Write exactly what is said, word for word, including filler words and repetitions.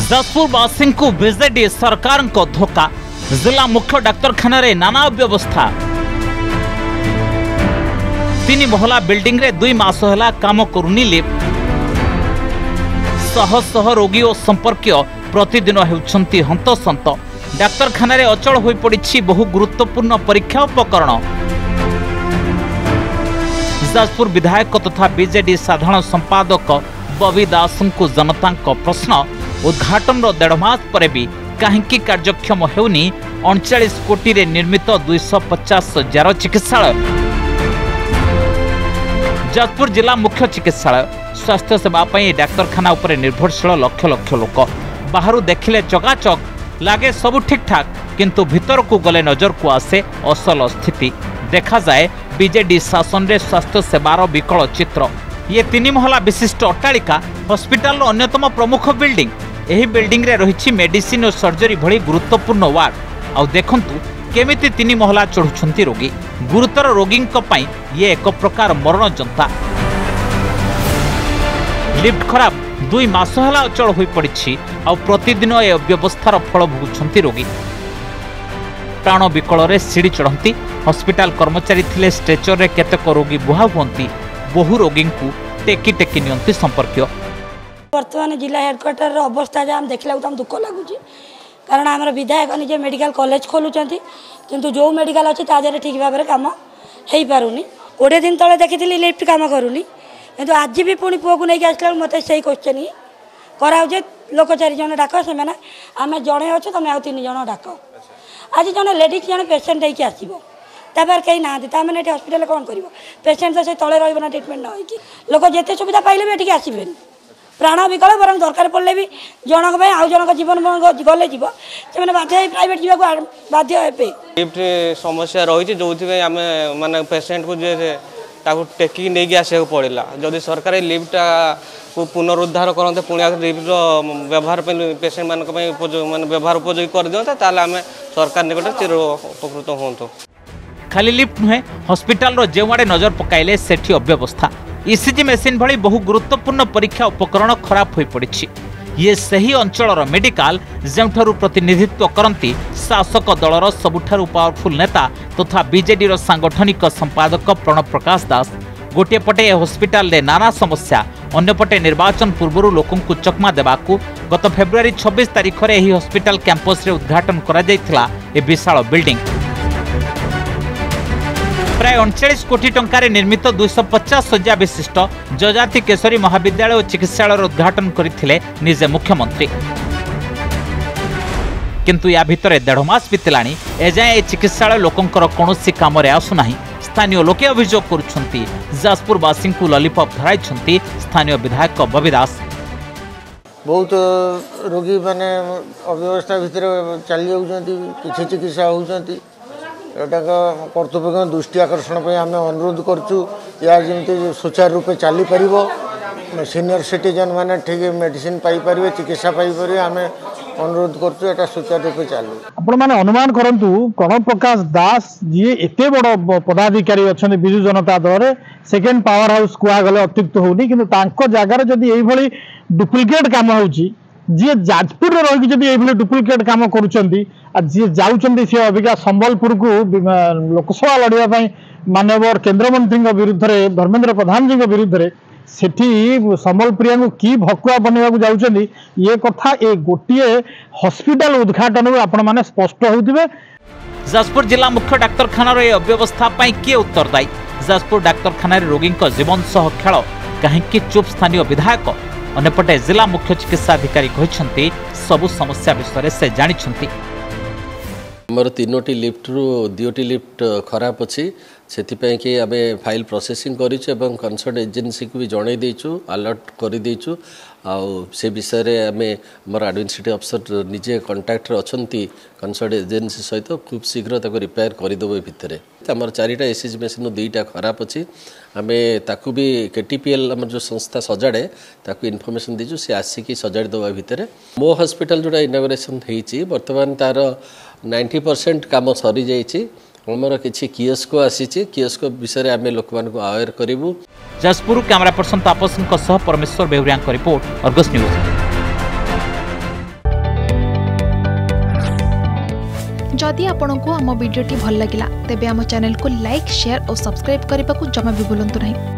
जाजपुरवासी को बीजेडी सरकार को धोखा। जिला मुख्य डाक्तरखाना रे नाना व्यवस्था। तीन महला बिल्डिंग रे दुई मास होला काम करूनी लिफ्ट। शह शह रोगी और संपर्क प्रतिदिन होउछंती हंतसंत। डाक्तरखाना रे अचल होई पड़िछि बहु गुरुत्वपूर्ण परीक्षा उपकरण। जाजपुर विधायक तथा बीजेडी साधारण संपादक बबी दास को जनता प्रश्न। उद्घाटन डेढ़ मास पर भी कहीं कार्यक्षम होनी अड़चाश कोटी रे निर्मित दुईश पचास हजार चिकित्सालय। जाजपुर जिला मुख्य चिकित्सालय स्वास्थ्य सेवा डाक्तरखाना उपर निर्भरशील लक्ष लक्ष लोक। बाहर देखिले चकाचक लगे सब ठीक ठाक, किंतु भीतर को गले नजर को आसे असल स्थिति। देखा जाए बीजेडी शासन रे स्वास्थ्य सेवार विकल चित्र। ये तीन महला विशिष्ट अट्टालिका हॉस्पिटल अन्यतम प्रमुख बिल्डिंग। यही बिल्डिंग रे रही मेडिसिन और सर्जरी भली गुरुत्वपूर्ण वार्ड। आउ देखंतु केमिति तीन महला चढ़ुछंती रोगी। गुरुतर रोगी ये एक प्रकार मरण जंता। लिफ्ट खराब दुई मास होला अचल होई पड़िछि। आउ प्रतिदिन ए व्यवस्थार फल भोगुछंती रोगी। प्राण विकल रे सीढ़ी चढ़ंती। हॉस्पिटल कर्मचारी थिले स्ट्रेचर रे केतेक रोगी बुहा हुंती। बहु रोगी को टेकी टेकी नियंती संपर्क। वर्तमान जिला हेडक्वार्टर अवस्था जहाँ देखला दुख लगुच। कारण आम विधायक निजे मेडिकल कॉलेज खोलुंट किंतु जो मेडिकल अच्छी ताजा ठीक भाव में कम हो पारुनी। कोड़े दिन तले देखी लिफ्ट कम करूनी किंतु आज भी पुणी पुआ को लेकिन आसला मत से क्वेश्चन ही कराऊे लोक चार जन डाक से आम जड़े अच्छे तुम आउ तीन जन डाक। आज जन लेडीज जन पेसेंट होगी आसो तापर कहीं ना मैंने ये हस्पिटाल कौन कर पेसेंट तो से तले रहा ट्रिटमेंट न हो लोक जिते सुविधा पाइले भी ये आसबे प्राण विकल बर दरकार पड़े भी जनक आउ जनक जीवन गले जीव से बाध्य प्राइवेट जावा बाध्य हे। लिफ्ट समस्या रही जो आम माने पेसेंट को ताकू टेकिक नहीं आसा पड़ा। जदि सरकार लिफ्ट को पुनरुद्धार करते पुणी लिफ्ट व्यवहार पेसेंट मान माने व्यवहार उपयोगी कर दिखाते ताल आम सरकार निकट चिर उपकृत हूँ। खाली लिफ्ट नुहे हॉस्पिटल जो आड़े नजर पकाइले सेठी अव्यवस्था। ईसीजी मेसीन भली बहु गुरुत्वपूर्ण परीक्षा उपकरण खराब हो पड़ी। ये सही अंचल मेडिकल जो प्रतिनिधित्व करती शासक दलर सबुठारु पावरफुल नेता तथा बीजेडी रो सांगठनिक संपादक प्रणव प्रकाश दास। गोटे पटे हॉस्पिटल रे नाना समस्या, अन्यपटे निर्वाचन पूर्व लोकों को चकमा देवाकू गत फेब्रुआरी छब्बीस तारीख में यह हॉस्पिटल कैंपस रे उद्घाटन करा जायथिला ए विशाल बिल्डिंग। प्राय अड़चाश कोटी टंकार निर्मित दुईश पचास हजार विशिष्ट जजाति केशरी महाविद्यालय और चिकित्सालय उद्घाटन करथिले निजे मुख्यमंत्री। किंतु या भितरे डेढ़ मास बीतलानी एजाए ए चिकित्सालय लोकंकर कौनसी काम रे आसुना। स्थानीय लोके अभियोग करुछंती जाजपुरवासी को लॉलीपॉप धराइछंती स्थानीय विधायक बबी दास। बहुत रोगी माने अव्यवस्था भितर चली जाउछंती किछि चिकित्सा होउछंती। एटा कर्तव्य दृष्टि आकर्षण पर आम अनुरोध करूँ या जमी सुचारू रूपे चली पार सीनियर सिटीजन माने ठीक मेडिसिन पाइपर चिकित्सा पाइपर आम अनुरोध करूँ सुचारू रूपे चलू। आपण मैंने अनुमान करंतु प्रणव प्रकाश दास जी एत बड़ पदाधिकारी अच्छा Biju Janata Dal second powerhouse कहगले अत्युक्त होनी कि जगार जदि यही डुप्लिकेट काम होची जी जाजपुर रही जब डुप्लिकेट काम करुँचे जाऊँच सी अबिका संबलपुर को लोकसभा लड़ाई मानव केन्द्रमंत्री विरुद्ध में धर्मेंद्र प्रधान जी विरुद्ध में सेठी संबलपुरिया को कि भकुआ बनवाक जाऊँच ये कथा ए गोटे हॉस्पिटल उद्घाटन आपण मैंने स्पष्ट होते। जाजपुर जिला मुख्य डाक्तरखाना अव्यवस्था किए उत्तरदायी? जाजपुर डाक्तरखाना रोगी जीवन सह खेल कहीं चुप स्थानीय विधायक। अन्यपटे जिला मुख्य चिकित्सा अधिकारी कहते सबु समस्या विषय से जानी। आमर तीनोटी लिफ्ट रु दुईटी लिफ्ट खराब अच्छी से आम फाइल प्रोसेसिंग करूँ कंसर्न एजेंसी को भी जन देचु अलर्ट कर देचु। से विषय आम मोर एडमिनिस्ट्रेटिव अफसर निजे कंटाक्ट अच्छा कंसर्न एजेंसी सहित खूब शीघ्र रिपेयर करदेव भितर। आमर चारिटा एसीजी मेसीन दुईटा खराब अच्छी आम ताकू भी केटीपीएल आम जो संस्था सजाड़े ताकू इनफॉरमेशन दीचु सी आसिकी सजाड़ी देवा भितर। मो हॉस्पिटल जोड़ा इनॉग्रेशन होती बर्तमान तार नाइंटी परसेंट काम सरी जाइए। आमर किसी कियोस्क आसी कियोस्क विषय आम लोक अवेयर करूँ। जाजपुर कैमरा पर्सन तापस परमेश्वर बेहुरिया रिपोर्ट अर्गस न्यूज। जदि आपंक आम भिडी भल लगा तेब आम चैनल को लाइक शेयर और सब्सक्राइब करने को जमा भी भूलु नहीं।